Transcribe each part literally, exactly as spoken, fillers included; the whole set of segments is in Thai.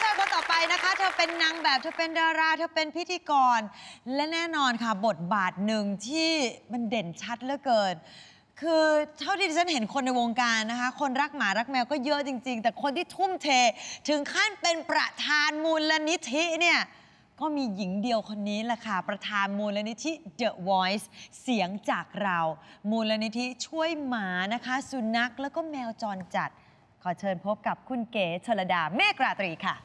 ยคนต่อไปนะคะเธอเป็นนางแบบเธอเป็นดาราเธอเป็นพิธีกรและแน่นอนค่ะบทบาทหนึ่งที่มันเด่นชัดเหลือเกินคือเท่าที่ดิฉันเห็นคนในวงการนะคะคนรักหมารักแมวก็เยอะจริงๆแต่คนที่ทุ่มเทถึงขั้นเป็นประธานมูลนิธิเนี่ยก็มีหญิงเดียวคนนี้แหละค่ะประธานมูลนิธิ The Voice เสียงจากเรามูลนิธิช่วยหมานะคะสุนัขแล้วก็แมวจรจัดขอเชิญพบกับคุณเก๋ชลดาเมฆราตรีค่ะ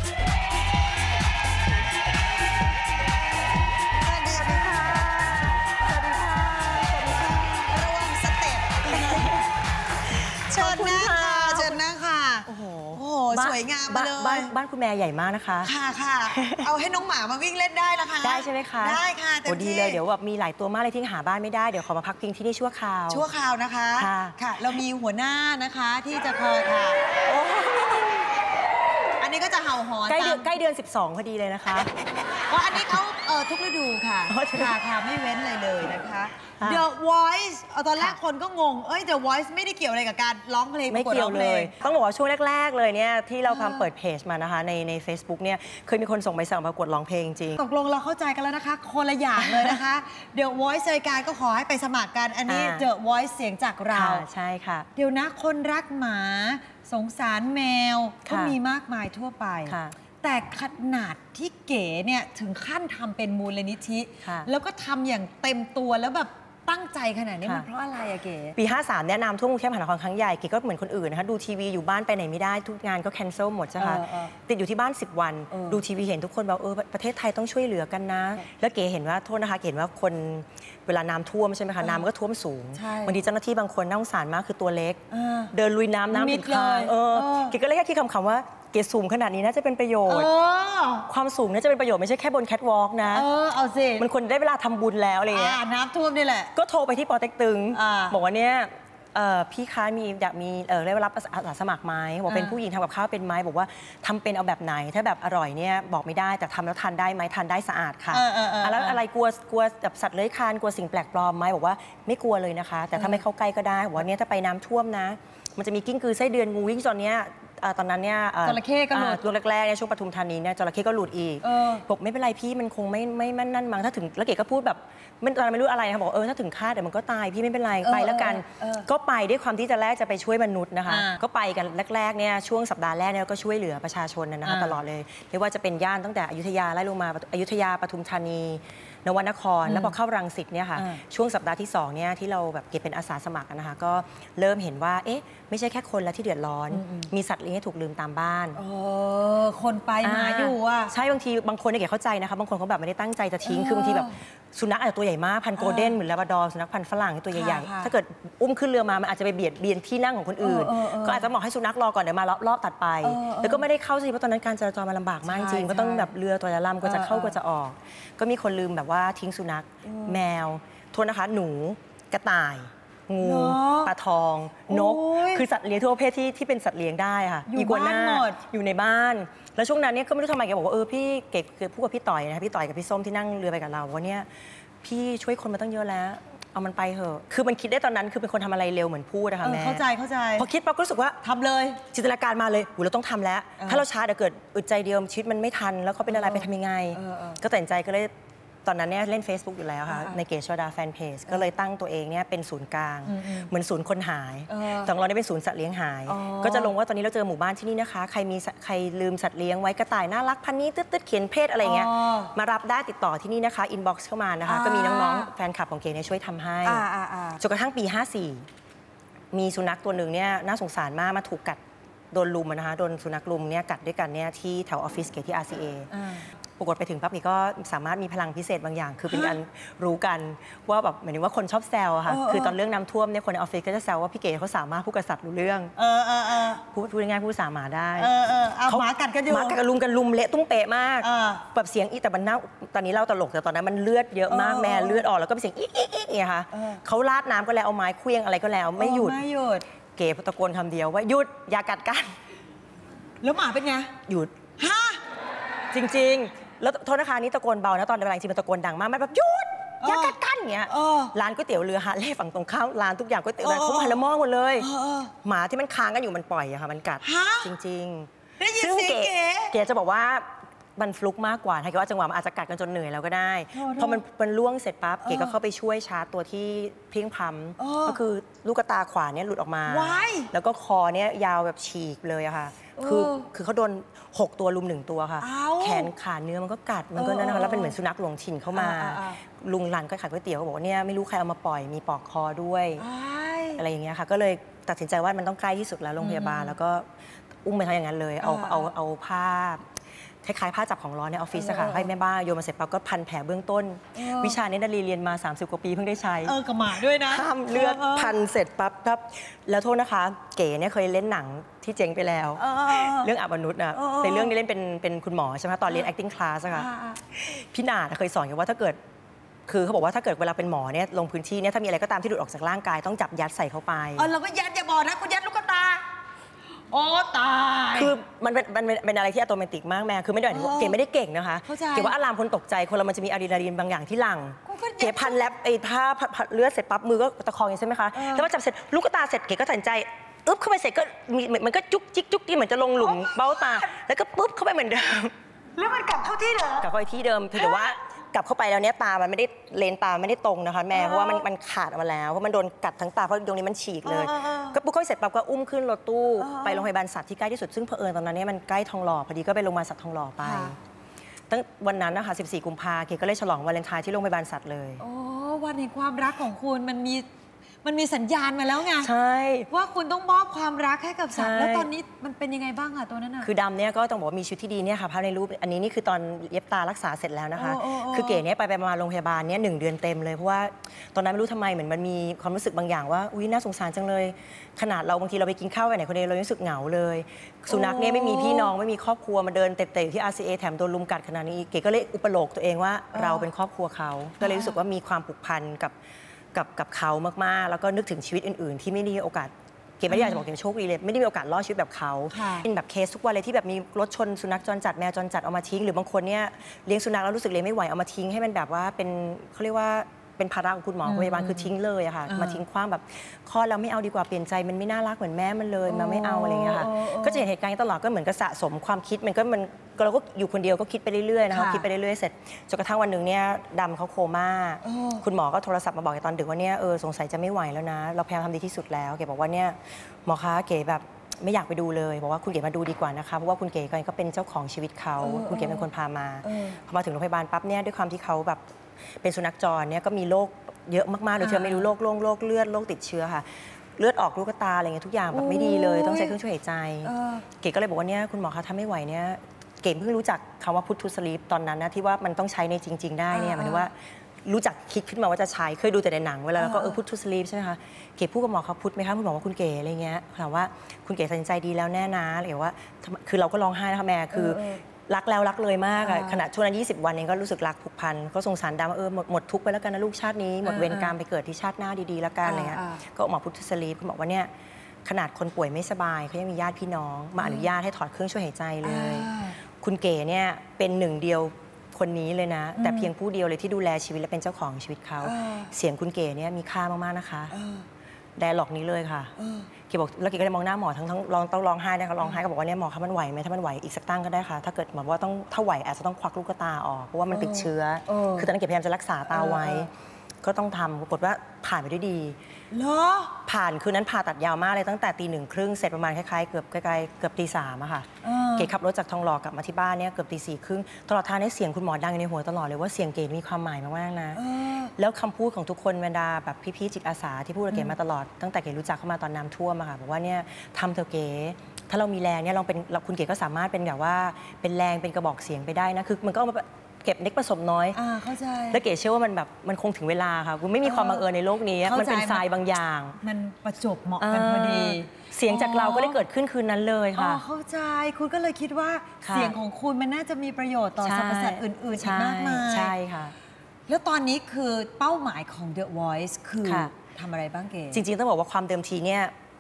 เชิญนั่งค่ะเชิญนั่งค่ะโอ้โหสวยงามมาเลยบ้านบ้านคุณแม่ใหญ่มากนะคะค่ะค่ะเอาให้น้องหมามาวิ่งเล่นได้นะคะได้ใช่ไหมคะได้ค่ะโอ้ดีเลยเดี๋ยวแบบมีหลายตัวมากเลยที่หาบ้านไม่ได้เดี๋ยวขอมาพักพิงที่นี่ชั่วคราวชั่วคราวนะคะค่ะเรามีหัวหน้านะคะที่จะคอยค่ะอันนี้ก็จะเห่าหอนใกล้เดือนใกล้เดือนสิบสองพอดีเลยนะคะเพราะอันนี้เขาเออทุกฤดูค่ะค่ะค่ะไม่เว้นเลยเลยนะคะ The Voice ตอนแรกคนก็งงเอ้ย The Voice ไม่ได้เกี่ยวอะไรกับการร้องเพลงไม่เกี่ยวเลยต้องบอกว่าช่วงแรกๆเลยเนี่ยที่เราทำเปิดเพจมานะคะในใน Facebook เนี่ยเคยมีคนส่งใบสั่งประกวดร้องเพลงจริงตกลงเราเข้าใจกันแล้วนะคะคนละอย่างเลยนะคะ The Voice รายการก็ขอให้ไปสมัครกันอันนี้ The Voice เสียงจากเราใช่ค่ะเดี๋ยวนะคนรักหมาสงสารแมวก็มีมากมายทั่วไปแต่ขนาดที่เก๋เนี่ยถึงขั้นทำเป็นมูลนิธิแล้วก็ทำอย่างเต็มตัวแล้วแบบตั้งใจขนาดนี้มันเพราะอะไรอะเก๋ปีห้าสามแนะนำทั่วกรุงเทพมหานครครั้งใหญ่เก๋ก็เหมือนคนอื่นนะคะดูทีวีอยู่บ้านไปไหนไม่ได้ทุกงานก็แคนเซิลหมดใช่ไหมติดอยู่ที่บ้านสิบวันดูทีวีเห็นทุกคนบอกเออประเทศไทยต้องช่วยเหลือกันนะแล้วเก๋เห็นว่าโทษนะคะเก๋เห็นว่าคนเวลาน้ำท่วมใช่ไหมคะน้ำมันก็ท่วมสูงบางทีเจ้าหน้าที่บางคนน่าสงสารมากคือตัวเล็กเดินลุยน้ำน้ำติดคางเออเก๋ก็เลยแค่คิดคำๆว่าเก๋สูงขนาดนี้น่าจะเป็นประโยชน์ความสูงน่าจะเป็นประโยชน์ไม่ใช่แค่บนแคทวอล์กนะเออเอาสิมันควรได้เวลาทำบุญแล้วอะไรเงี้ยน้ำท่วมนี่แหละก็โทรไปที่ปอเต็กตึงบอกว่าเนี่ยพี่คะมีอยากมีได้รับอาสาสมัครไหมบอกเป็นผู้หญิงทำกับข้าวเป็นไหมบอกว่าทำเป็นเอาแบบไหนถ้าแบบอร่อยเนี่ยบอกไม่ได้แต่ทำแล้วทานได้ไหมทานได้สะอาดค่ะแล้วอะไรกลัวกลัวแบบสัตว์เลื้อยคลานกลัวสิ่งแปลกปลอมไหมบอกว่าไม่กลัวเลยนะคะแต่ถ้าไม่เข้าใกล้ก็ได้บอกว่าเนี่ยถ้าไปน้ำท่วมนะมันจะมีกิ้งกือไส้เดือนงูวิ่งตอนเนี้ยตอนนั้นเนี่ยจระเข้ก็หลุดตัวแรกๆเนี่ยช่วงปทุมธานีเนี่ยจระเข้ก็หลุดอีกบอกไม่เป็นไรพี่มันคงไม่ไม่มั่นนั่นมั้งถ้าถึงแล้วเก๋ก็พูดแบบไม่ตอนนั้นไม่รู้อะไรนะบอกเออถ้าถึงคาดเดี๋ยวมันก็ตายพี่ไม่เป็นไรไปแล้วกันก็ไปด้วยความที่จะแรกจะไปช่วยมนุษย์นะคะก็ไปกันแรกๆเนี่ยช่วงสัปดาห์แรกเนี่ยก็ช่วยเหลือประชาชนนะคะตลอดเลยไม่ว่าจะเป็นย่านตั้งแต่อยุธยาไล่ลงมาอยุธยาปทุมธานีนวนครแล้วพอเข้ารังสิตเนี่ยค่ะช่วงสัปดาห์ที่สองเนี่ยที่เราแบบเก็บเป็นอาสาสมัครนะคะก็เริ่มเห็นว่าเอ๊ะไม่ใช่แค่คนแล้วที่เดือดร้อนมีสัตว์เลี้ยงที่ถูกลืมตามบ้านเออคนไปมาอยู่อ่ะใช่บางทีบางคนเนี่ยเก๋เข้าใจนะคะบางคนเขาแบบไม่ได้ตั้งใจจะทิ้งคือบางทีแบบสุนัขอาจจะตัวใหญ่มากพันโกลเด้นเหมือนลาบราดอร์สุนัขพันธุ์ฝรั่งตัวใหญ่ๆถ้าเกิดอุ้มขึ้นเรือมามันอาจจะไปเบียดเบียนที่นั่งของคนอื่นก็อาจจะบอกให้สุนัขรอก่อนเดี๋ยวมารอบตัดไปแล้วก็ไม่ได้เข้าสิเพราะตอนนั้นการจราจรมันลำบากมากจริงก็ต้องแบบเรือตัวละลำก็จะเข้าก็จะออกก็มีคนลืมแบบว่าทิ้งสุนัขแมวโทษนะคะหนูกระต่ายงูปลาทองนกคือสัตว์เลี้ยงทั่วประเภทที่ที่เป็นสัตว์เลี้ยงได้ค่ะอีกัวน่าอยู่ในบ้านแล้วช่วงนั้นเนี่ยก็ไม่รู้ทำไมแกบอกว่าเออพี่เก๋เคยพูดกับพี่ต่อยนะคะพี่ต่อยกับพี่ส้มที่นั่งเรือไปกับเราว่าเนี่ยพี่ช่วยคนมาตั้งเยอะแล้วเอามันไปเถอะคือมันคิดได้ตอนนั้นคือเป็นคนทำอะไรเร็วเหมือนพูดนะคะแม่เข้าใจเข้าใจพอคิดปั๊บก็รู้สึกว่าทำเลยจินตนาการมาเลยหูเราต้องทำแล้วถ้าเราช้าเดี๋ยวเกิดอึดใจเดียวชีวิตมันไม่ทันแล้วเขาเป็นอะไรไปทำยังไงก็ตัดสินใจก็เลยตอนนั้นเนี่ยเล่น Facebook อยู่แล้วค่ะในเก๋ชลดาแฟนเพจก็เลยตั้งตัวเองเนี่ยเป็นศูนย์กลางเหมือนศูนย์คนหายแต่เราได้เป็นศูนย์สัตว์เลี้ยงหายก็จะลงว่าตอนนี้เราเจอหมู่บ้านที่นี่นะคะใครมีใครลืมสัตว์เลี้ยงไว้กระต่ายน่ารักพันนี้ตึ๊ดๆเขียนเพศอะไรเงี้ยมารับได้ติดต่อที่นี่นะคะอินบ็อกซ์เข้ามานะคะก็มีน้องๆแฟนคลับของเก๋เนี่ยช่วยทำให้จนกระทั่งปีห้าสี่มีสุนัขตัวหนึ่งเนี่ยน่าสงสารมากมาถูกกัดโดนลุมนะคะโดนสุนัขลุมเนี่ยกัดด้วยกันเนี่ยที่แถวออฟฟิศเก๋ที่ อาร์ ซี เอปรากฏไปถึงปั๊บนี่ก็สามารถมีพลังพิเศษบางอย่างคือเป็นการรู้กันว่าแบบหมายถึงว่าคนชอบแซวค่ะคือตอนเรื่องน้ำท่วมเนี่ยคนในออฟฟิศก็จะแซวว่าพี่เก๋เขาสามารถพูดกับสัตว์รู้เรื่องเออเออเออพูดพูดง่ายๆพูดภาษาหมาได้เออเออเขาหมากัดกันอยู่หมากัดกันลุมกันลุมเละตุ้มเป๊ะมากแบบเสียงอีแต่มันน่าตอนนี้เล่าตลกแต่ตอนนั้นมันเลือดเยอะมากแม่เลือดออกแล้วก็เป็นเสียงอี๊ะเนี่ยค่ะเขาราดน้ำก็แล้วเอาไม้เคลี้ยงอะไรก็แล้วไม่หยุดไม่หยุดเก๋ตะโกนคำเดียวว่าหยุดอย่ากัดกันแล้วหมาเป็นไงหยุดฮะจริงๆแล้วโทษนะคะนี่ตะโกนเบานะตอนในเวลาจริงมันตะโกนดังมากมันแบบหยุดอย่ากัดกันเงี้ยร้านก๋วยเตี๋ยวเรือฮาเล่ฝั่งตรงข้ามร้านทุกอย่างก๋วยเตี๋ยวเขาหันละมองหมดเลยหมาที่มันค้างกันอยู่มันปล่อยอะค่ะมันกัดจริงได้ยินซึ่งเสียงเก๋เก๋เก๋จะบอกว่ามันฟลุกมากกว่าถ้าเกิดว่าจังหวะมันอาจจะกัดกันจนเหนื่อยแล้วก็ได้โทษพอมันมันล่วงเสร็จปั๊บเออเก๋ก็เข้าไปช่วยชาร์จตัวที่เพลียงพล้เออำก็คือลูกตาขวาเนี่ยหลุดออกมาว้ายแล้วก็คอเนี่ยยาวแบบฉีกเลยอะค่ะ คือเออคือเขาโดนหกตัวลุมหนึ่งตัวค่ะเอ้าแขนขาเนื้อมันก็กัดมันก็เออนั่นนะเอคะอแล้วเป็นเหมือนสุนัขหลงถิ่นเข้ามาอ่าอ่าลุงหลานก็ขายก๋วยเตี๋ยวก็บอกว่าเนี่ยไม่รู้ใครเอามาปล่อยมีปอกคอด้วยอ้ายอะไรอย่างเงี้ยค่ะก็เลยตัดสินใจว่ามันต้องใกล้ที่สุดแล้วโรงพยาบาล แล้วก็อุ้มไปทำอย่างนั้นเลย เอาอ่าเอาเอาผ้าคล้ายๆผ้าจับของร้อนในออฟฟิศอะค่ะเออเออให้แม่บ้านโยนมาเสร็จปั๊บก็พันแผลเบื้องต้นเออวิชานี้นารีเรียนมา สามสิบ กว่าปีเพิ่งได้ใช้เออกระหมาด้วยนะห้ามเลือดออพันเสร็จปั๊บครับแล้วโทษนะคะ เก๋เนี่ยเคยเล่นหนังที่เจ๊งไปแล้วเออเออเออเรื่องอาบนุษย์อะเออเออในเรื่องนี้เล่นเป็นเป็นคุณหมอใช่ไหมตอนเรียน acting class อะค่ะอ่าอ่าพี่นาฏเคยสอนกันว่าถ้าเกิด คือเขาบอกว่าถ้าเกิดเวลาเป็นหมอเนี่ยลงพื้นที่เนี่ยถ้ามีอะไรก็ตามที่หลุดออกจากร่างกายต้องจับยัดใส่เข้าไปเออเราก็ยัดอย่าบอกนะคุณยัดลูกตา โอ้ตายคือมันเป็นมันเป็นเป็นอะไรที่อัตโนมัติมากแม่คือไม่ได้หมายถึงว่าเออเก๋ไม่ได้เก่งนะคะเข้าใจเก๋ว่าอารามคนตกใจคนเรามันจะมีอะดรีนาลีนบางอย่างที่หลั่งกูก็เก๋พันแลบไอ้ผ้าพันพันเลือดเสร็จปั๊บมือก็ตะคองอย่างนี้ใช่ไหมคะเออแล้วพอจับเสร็จลูกตาเสร็จเก๋ก็ตัดสินใจอึ๊บเข้าไปเสร็จก็มีมันก็จุกจิกจุกจิกเหมือนจะลงหลุมเบ้าตา แล้วก็ปุ๊บเข้าไปเหมือนเดิมแล้วมันกลับเข้าที่เหรอกลับเข้าไปที่เดิมเพียงแต่ว่ากลับเข้าไปแล้วเนี่ยตามันไม่ได้เลนตาไม่ได้ตรงนะคะแม่เพราะว่ามันมันขาดออกมาแล้วเพราะมันโดนกัดทั้งตาเพราะตรงนี้มันฉีกเลยเออเออเออก็ปุ๊บเข้าไปเสร็จปั๊บก็อุ้มขึ้นรถตู้เออไปโรงพยาบาลสัตว์ที่ใกล้ที่สุดซึ่งเผอิญตอนนั้นเนี่ยมันใกล้ทองหล่อพอดีก็ไปโรงพยาบาลสัตว์ทองหล่อไปค่ะตั้งวันนั้นนะคะสิบสี่กุมภาเก๋ก็เลยฉลองวาเลนไทน์ที่โรงพยาบาลสัตว์เลยโอ้วันแห่งความรักของคุณมันมีมันมีสัญญาณมาแล้วไงใช่ว่าคุณต้องมอบความรักให้กับสัตว์ใช่แล้วตอนนี้มันเป็นยังไงบ้างอะตัวนั้นอะคือดำเนี่ยก็ต้องบอกว่ามีชีวิตที่ดีเนี่ยค่ะภาพในรูปอันนี้นี่คือตอนเย็บตารักษาเสร็จแล้วนะคะโอ้โอ้โอ้คือเก๋เนี่ยไปไปมาโรงพยาบาลเนี่ยหนึ่งเดือนเต็มเลยเพราะว่าตอนนั้นไม่รู้ทำไมเหมือนมันมีความรู้สึกบางอย่างว่าอุ้ยน่าสงสารจังเลย ขนาดเราบางทีเราไปกินข้าวไปไหนคนเดียวเรายังรู้สึกเหงาเลย สุนัขเนี่ยไม่มีพี่น้องไม่มีครอบครัวมาเดินเตะๆอยู่ที่ อาร์ ซี เอ แถมโดนลุมกัดขนาดนี้เก๋ก็เลยอุปโลกตัวเองว่าเราเป็นครอบครัวเขาก็เลยรู้สึกว่ามีความผูกพันกับกับกับเขามากๆ แล้วก็นึกถึงชีวิตอื่นๆ ที่ไม่ได้มีโอกาสเก๋ไม่ได้อยากจะบอกเก๋โชคดีเลยไม่ได้มีโอกาสรอดชีวิตแบบเขาค่ะเป็นแบบเคสทุกวันเลยที่แบบมีรถชนสุนัขจรจัดแมวจรจัดเอามาทิ้งหรือบางคนเนี่ยเลี้ยงสุนัขแล้วรู้สึกเลี้ยงไม่ไหวเอามาทิ้งให้มันแบบว่าเป็นเขาเรียกว่าเป็นภาระของคุณหมอพยาบาลคือทิ้งเลยอะค่ะอ่ามมาทิ้งขว้างแบบคลอดแล้วไม่เอาดีกว่าเปลี่ยนใจมันไม่น่ารักเหมือนแม่มันเลยมาไม่เอาอะไรอย่างเงี้ยค่ะโอ้โอ้โอ้ก็จะเห็นเหตุการณ์นี้ตลอดก็เหมือนกับสะสมความคิดมันก็มันเราก็อยู่คนเดียวก็คิดไปเรื่อยๆนะคะค่ะคิดไปเรื่อยๆเสร็จจนกระทั่งวันหนึ่งเนี่ยดำเขาโคม่าโอ้คุณหมอก็โทรศัพท์มาบอกในตอนดึกว่าเนี่ยเออสงสัยจะไม่ไหวแล้วนะ เราพยายามทำดีที่สุดแล้วเก๋บอกว่าเนี่ยหมอคะเก๋แบบไม่อยากไปดูเลยบอกว่าคุณเก๋มาดูดีกว่านะคะเพราะว่าคุณเก๋ก็เป็นเจ้าของชีวิตเขาเออคุณเก๋เป็นคนพามาเออพอมาถึงโรงพยาบาลปั๊บเนี่ยด้วยความที่เขาแบบเป็นสุนัขจรเนี่ยก็มีโรคเยอะมากๆโดยที่เราไม่รู้โรคโรคโรคเลือดโรคติดเชื้อค่ะเลือดออกลูกตาอะไรเงี้ยทุกอย่างแบบไม่ดีเลยต้องใช้เครื่องช่วยหายใจเออเก๋ก็เลยบอกว่าเนี่ยคุณหมอคะถ้าไม่ไหวเนี่ยเก๋เพิ่งรู้จักคำว่าพุทธุสลีปตอนนั้นนะที่ว่ามันต้องใช้ในจริง ๆ ได้เนี่ยหมายถึงว่ารู้จักคิดขึ้นมาว่าจะใช้เคยดูแต่ในหนังเวลาเราก็เออพุทธุสลีปใช่ไหมคะเก๋พูดกับหมอเขาพุทธไหมคะคุณหมอว่าคุณเก๋อะไรเงี้ยถามว่าคุณเก๋ตัดสินใจดีแล้วแน่นะอะไรว่าทำไมคือเราก็ร้องไห้นะคะแม่คือเออเออรักแล้วรักเลยมากอะอ่าขณะช่วงนั้นยี่สิบวันเองก็รู้สึกรักผูกพันก็สงสารดำว่าเออหมดหมดทุกข์ไปแล้วกันนะลูกชาตินี้หมดเวรกรรมไปเกิดที่ชาติหน้าดีๆแล้วกันอะไรเงี้ยอ่าก็หมอพุทธสลีปก็บอกว่าเนี่ยขนาดคนป่วยไม่สบายเขายังมีญาติพี่น้องมาอนุญาตให้ถอดเครื่องช่วยหายใจเลยอ่าคุณเก๋เนี่ยเป็นหนึ่งเดียวคนนี้เลยนะ แต่เพียงผู้เดียวเลยที่ดูแลชีวิตและเป็นเจ้าของชีวิตเขาเออเสียงคุณเก๋เนี่ยมีค่ามากๆนะคะเออไดอะล็อกนี้เลยค่ะเออเก๋บอกแล้วเก๋ก็เลยมองหน้าหมอทั้งทั้งร้องต้องร้องไห้นะคะร้องไห้ก็บอกว่าเนี่ยหมอคะมันไหวไหมถ้ามันไหวอีกสักตั้งก็ได้ค่ะถ้าเกิดหมอว่าต้องถ้าไหวอาจจะต้องควักลูกตาออกเพราะว่ามันติดเชื้อเออคือตอนนั้นเก๋พยายามจะรักษาตาไว้เออก็ต้องทำปรากฏว่าผ่านไปด้วยดีเหรอผ่านคืนนั้นผ่าตัดยาวมากเลยตั้งแต่ตีหนึ่งครึ่งเสร็จประมาณคล้ายๆเกือบใกล้ๆเกือบตีสามอะค่ะเออเก๋ขับรถจากทองหล่อกลับมาที่บ้านเนี่ยเกือบตีสี่ครึ่งตลอดทางนี้เสียงคุณหมอดังอยู่ในหัวตลอดเลยว่าเสียงเก๋มีความหมายมากๆนะเออแล้วคำพูดของทุกคนบรรดาแบบพี่ๆจิตอาสาที่พูดกับเก๋มาตลอดตั้งแต่เก๋รู้จักเข้ามาตอนน้ำท่วมอะค่ะบอกว่าเนี่ยทำเถอะเก๋ถ้าเรามีแรงเนี่ยลองเป็นเราคุณเก๋ก็สามารถเป็นแบบว่าเป็นแรงเป็นกระบอกเสียงไปได้นะคือมันก็เอามาเก็บเล็กผสมน้อยอ่าเข้าใจแล้วเก๋เชื่อว่ามันแบบมันคงถึงเวลาค่ะคุณไม่มีความบังเอิญในโลกนี้เข้าใจมันเป็นทรายบางอย่างมันประจบเหมาะกันพอดีเสียงจากเราก็ได้เกิดขึ้นคืนนั้นเลยอ๋อค่ะเข้าใจคุณก็เลยคิดว่าค่ะเสียงของคุณมันน่าจะมีประโยชน์ต่อสรรพสัตว์อื่นๆอีกมากมายใช่ค่ะแล้วตอนนี้คือเป้าหมายของ The Voice คือค่ะทำอะไรบ้างเก๋จริงๆต้องบอกว่าความเดิมทีเนี่ย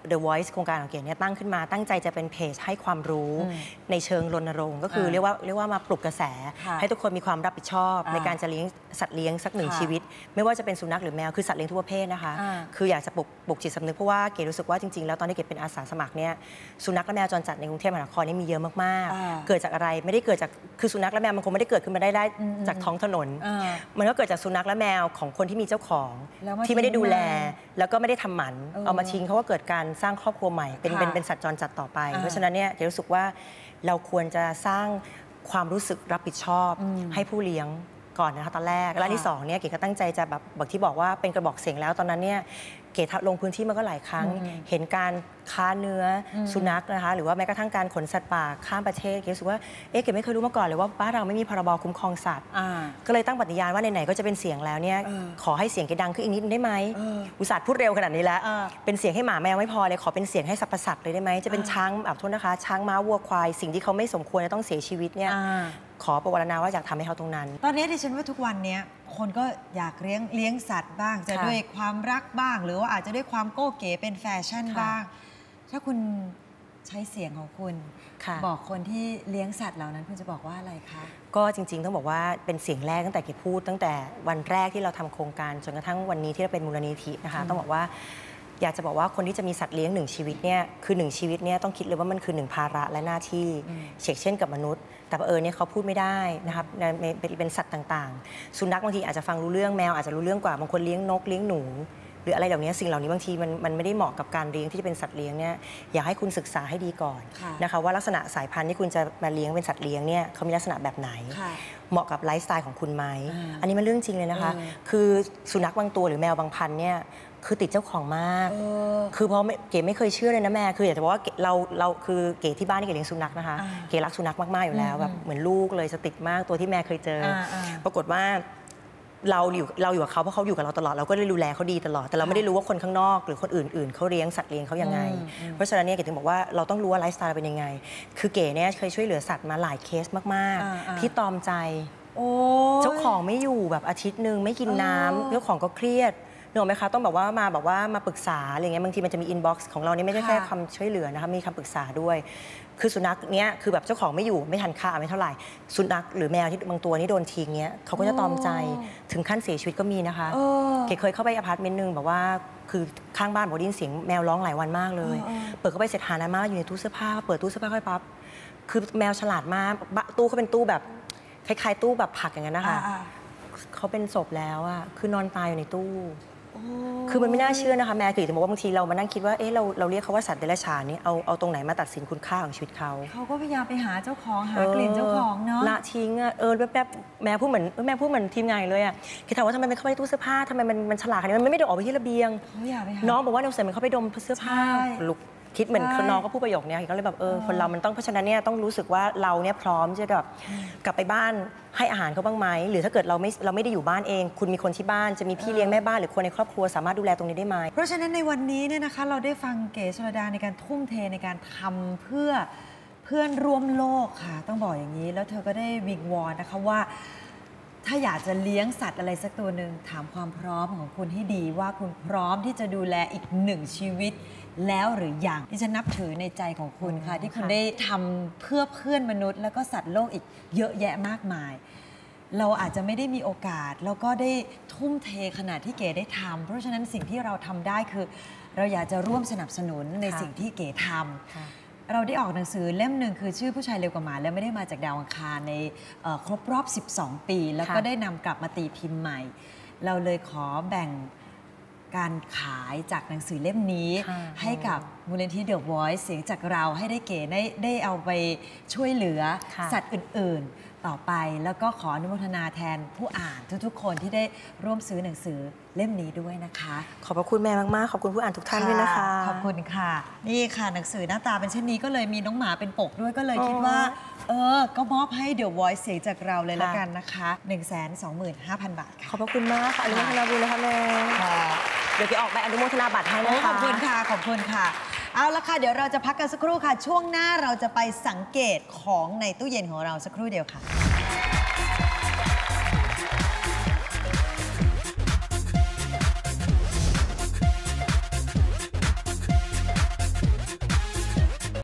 The Voice โครงการของเก๋เนี่ยตั้งขึ้นมาตั้งใจจะเป็นเพจให้ความรู้ในเชิงรณรงค์ก็คือเรียกว่าเรียกว่ามาปลุกกระแสให้ทุกคนมีความรับผิดชอบในการจะเลี้ยงสัตว์เลี้ยงสักหนึ่งชีวิตไม่ว่าจะเป็นสุนัขหรือแมวคือสัตว์เลี้ยงทุกประเภทนะคะคืออยากจะปลุกปลุกจิตสำนึกเพราะว่าเก๋รู้สึกว่าจริงๆแล้วตอนที่เก๋เป็นอาสาสมัครเนี่ยสุนัขและแมวจรจัดในกรุงเทพมหานครนี่มีเยอะมากๆเกิดจากอะไรไม่ได้เกิดจากคือสุนัขและแมวมันคงไม่ได้เกิดขึ้นมาได้ได้จากท้องถนนมันก็เกิดจากสุนัขและแมวของคนที่มีเจ้าของที่ไม่ได้ดูแลแล้วก็ไม่ได้ทำหมันเอามาทิ้งเขาก็เกิดการสร้างครอบครัวใหม่เป็นเป็นเป็นสัตว์จรจัดต่อไปเพราะฉะนั้นเนี่ยเก๋รู้สึกว่าเราควรจะสร้างความรู้สึกรับผิดชอบให้ผู้เลี้ยงก่อนนะคะตอนแรกและที่สองเนี่ยเก๋ก็ตั้งใจจะแบบบอกที่บอกว่าเป็นกระบอกเสียงแล้วตอนนั้นเนี่ยเก๋ลงพื้นที่มาก็หลายครั้งเห็นการค้าเนื้อสุนัขนะคะหรือว่าแม้กระทั่งการขนสัตว์ป่าข้ามประเทศเก๋รู้สึกว่าเอ๊ะเก๋ไม่เคยรู้มาก่อนเลยว่าบ้านเราไม่มีพรบคุ้มครองสัตว์ก็เลยตั้งปฏิญาณว่าไหนๆก็จะเป็นเสียงแล้วเนี่ยขอให้เสียงเก๋ดังขึ้นอีกนิดได้ไหมอุตส่าห์พูดเร็วขนาดนี้แล้วเป็นเสียงให้หมาแมวไม่พอเลยขอเป็นเสียงให้สรรพสัตว์เลยได้ไหมจะเป็นช้างแบบโทษนะคะช้างม้าวัวควายสิ่งที่เขาไม่สมควรจะต้องเสียชีวิตเนี่ยขอประวรณาว่าอยากทำให้เขาตรงนั้นตอนนี้ดิฉันว่าทุกวันนี้คนก็อยากเลี้ยงเลี้ยงสัตว์บ้างจะด้วยความรักบ้างหรือว่าอาจจะด้วยความโก้เก๋เป็นแฟชั่นบ้างถ้าคุณใช้เสียงของคุณบอกคนที่เลี้ยงสัตว์เหล่านั้นคุณจะบอกว่าอะไรคะก็จริงๆต้องบอกว่าเป็นเสียงแรกตั้งแต่เก๋พูดตั้งแต่วันแรกที่เราทำโครงการจนกระทั่งวันนี้ที่เราเป็นมูลนิธินะคะต้องบอกว่าอยากจะบอกว่าคนที่จะมีสัตว์เลี้ยงหนึ่งชีวิตเนี่ยคือหนึ่งชีวิตเนี่ยต้องคิดเลยว่ามันคือหนึ่งภาระและหน้าที่เช่นเช่นกับมนุษย์แต่เออเนี่ยเขาพูดไม่ได้นะครับเป็นสัตว์ต่างๆสุนัขบางทีอาจจะฟังรู้เรื่องแมวอาจจะรู้เรื่องกว่าบางคนเลี้ยงนกเลี้ยงหนูหรืออะไรเหล่านี้สิ่งเหล่านี้บางทีมันมันไม่ได้เหมาะกับการเลี้ยงที่จะเป็นสัตว์เลี้ยงเนี่ยอยากให้คุณศึกษาให้ดีก่อนนะคะว่าลักษณะสายพันธุ์ที่คุณจะมาเลี้ยงเป็นสัตว์เลี้ยงเนี่ยเขามีลักษณะแบบไหนเหมาะกับไลฟ์สไตล์ของคุณไหมอันนี้มันเรื่องจริงเลยนะคะคือสุนัขบางตัวหรือแมวบางพันธุ์เนี่ยคือติดเจ้าของมากคือเพราะเก๋ไม่เคยเชื่อเลยนะแม่คืออยากจะบอกว่าเราเราคือเก๋ที่บ้านนี่เก๋เลี้ยงสุนัขนะคะเก๋รักสุนัขมากๆอยู่แล้วแบบเหมือนลูกเลยจะติดมากตัวที่แม่เคยเจอปรากฏว่าเราอยู่เราอยู่กับเขาเพราะเขาอยู่กับเราตลอดเราก็ได้ดูแลเขาดีตลอดแต่เราไม่ได้รู้ว่าคนข้างนอกหรือคนอื่นๆเขาเลี้ยงสัตว์เลี้ยงเขายังไงเพราะฉะนั้นเนี่ยเก๋ถึงบอกว่าเราต้องรู้ว่าไลฟ์สไตล์เป็นยังไงคือเก๋เนี่ยเคยช่วยเหลือสัตว์มาหลายเคสมากๆที่ตอมใจเจ้าของไม่อยู่แบบอาทิตย์หนึ่งไม่กินน้ำเจ้าของก็เครียดนึกออกไหมคะต้องแบบว่ามาแบบว่ามาปรึกษาอะไรเงี้ยบางทีมันจะมีอินบ็อกซ์ของเราเนี่ยไม่ใช่แค่คำช่วยเหลือนะคะมีคำปรึกษาด้วยคือสุนัขเนี้ยคือแบบเจ้าของไม่อยู่ไม่ทันค่าไม่เท่าไหร่สุนัขหรือแมวที่บางตัวนี่โดนทิ้งเนี้ยเขาก็จะตอมใจถึงขั้นเสียชีวิตก็มีนะคะเก๋เคยเข้าไปอพาร์ตเมนต์นึงแบบว่าคือข้างบ้านบอกได้ยินเสียงแมวร้องหลายวันมากเลยเปิดเข้าไปเสร็จหาน้ำมาอยู่ในตู้เสื้อผ้าเปิดตู้เสื้อผ้าค่อยปั๊บคือแมวฉลาดมากตู้เขาเป็นตู้แบบคล้ายๆตู้แบบผักอย่างนั้นนะคะเขาเป็นศพแล้วอะคือนอนตายอยู่ในตู้คือมันไม่น่าเชื่อนะคะแม่คือจะบอกว่าบางทีเรามานั่งคิดว่าเอ๊ะเราเราเรียกเขาว่าสัตว์เดรัจฉานนี่เอาเอาตรงไหนมาตัดสินคุณค่าของชีวิตเขาเขาก็พยายามไปหาเจ้าของหากลิ่นเจ้าของเนาะละทิ้งอ่ะเออแป๊บๆแม่พูดเหมือนแม่พูดเหมือนทีมงานเลยอ่ะคิดถามว่าทำไมมันเข้าไปตู้เสื้อผ้าทำไมมันมันฉลาดขนาดนี้มันไม่ได้ออกไปที่ระเบียงน้องบอกว่าเราเสร็จมันเข้าไปดมเสื้อผ้าลุกคิดเหมือนน้องก็พูดประโยคนี้ก็เลยแบบเออคนเรามันต้องเพราะฉะนั้นเนี่ยต้องรู้สึกว่าเราเนี่ยพร้อมจะแบบกลับไปบ้านให้อาหารเขาบ้างไหมหรือถ้าเกิดเราไม่เราไม่ได้อยู่บ้านเองคุณมีคนที่บ้านจะมีพี่เลี้ยงแม่บ้านหรือคนในครอบครัวสามารถดูแลตรงนี้ได้ไหมเพราะฉะนั้นในวันนี้เนี่ยนะคะเราได้ฟังเก๋ชลดาในการทุ่มเทในการทำเพื่อเพื่อนร่วมโลกค่ะต้องบอกอย่างนี้แล้วเธอก็ได้วิงวอนนะคะว่าถ้าอยากจะเลี้ยงสัตว์อะไรสักตัวหนึ่งถามความพร้อมของคุณให้ดีว่าคุณพร้อมที่จะดูแลอีกหนึ่งชีวิตแล้วหรือยังที่จะนับถือในใจของคุณค่ะที่คุณได้ทำเพื่อเพื่อนมนุษย์แล้วก็สัตว์โลกอีกเยอะแยะมากมายเราอาจจะไม่ได้มีโอกาสแล้วก็ได้ทุ่มเทขนาดที่เก๋ได้ทำเพราะฉะนั้นสิ่งที่เราทำได้คือเราอยากจะร่วมสนับสนุนในสิ่งที่เก๋ทำเราได้ออกหนังสือเล่มหนึ่งคือชื่อผู้ชายเร็วกว่าหมาและไม่ได้มาจากดาวอังคารในครบรอบสิบสองปีแล้วก็ได้นำกลับมาตีพิมพ์ใหม่เราเลยขอแบ่งการขายจากหนังสือเล่มนี้ให้กับมูลนิธิ The Voice เสียงจากเราให้ได้เก๋ได้ได้เอาไปช่วยเหลือสัตว์อื่นๆต่อไปแล้วก็ขออนุโมทนาแทนผู้อ่านทุกๆคนที่ได้ร่วมซื้อหนังสือเล่มนี้ด้วยนะคะขอบพระคุณแม่มากๆขอบคุณผู้อ่านทุกท่านด้วยนะคะขอบคุณค่ะนี่ค่ะหนังสือหน้าตาเป็นเช่นนี้ก็เลยมีน้องหมาเป็นปกด้วยก็เลยคิดว่าเออก็มอบให้ The Voice เสียงจากเราเลยละกันนะคะ หนึ่งแสนสองหมื่นห้าพัน บาทค่ะขอบพระคุณมากค่ะอนุโมทนาบุญเลยค่ะแม่เดี๋ยวจะออกไปอนุโมทนาบัตรให้นะคะขอบคุณค่ะขอบคุณค่ะเอาละค่ะเดี๋ยวเราจะพักกันสักครู่ค่ะช่วงหน้าเราจะไปสังเกตของในตู้เย็นของเราสักครู่เดียวค่ะ